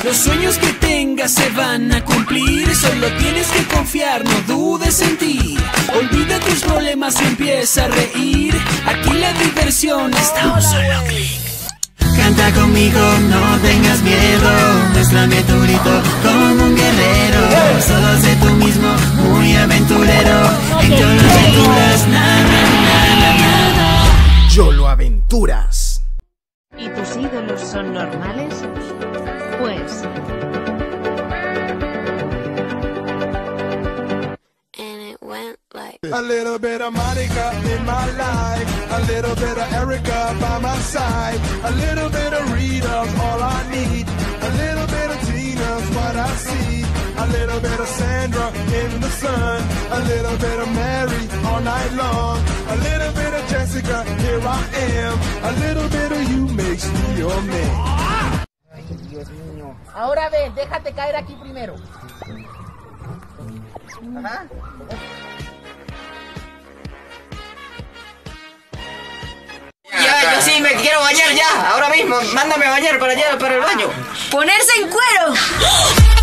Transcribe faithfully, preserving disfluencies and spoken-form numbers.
Los sueños que tengas se van a cumplir. Solo tienes que confiar, no dudes en ti. Olvida tus problemas y empieza a reír. Aquí la diversión está a un solo clic. Canta conmigo, no tengas miedo. Muéstrame tu grito como un guerrero. Solo sé tú mismo, muy aventurero. En Yolo Aventuras, nada, nada, nada. Yolo Aventuras. ¿Y tus ídolos son normales? Pues... A little bit of Monica in my life, a little bit of Erica by my side, a little bit of Rita's all I need, a little bit of Tina's what I see, a little bit of Sandra in the sun, a little bit of Mary all night long, a little bit of Jessica, here I am, a little bit of you makes me your man. Ay, Dios mío. Ahora ven, déjate caer aquí primero. Ajá. Ya, yo sí me quiero bañar ya, ahora mismo, mándame a bañar para allá, para el baño. ¡Ponerse en cuero!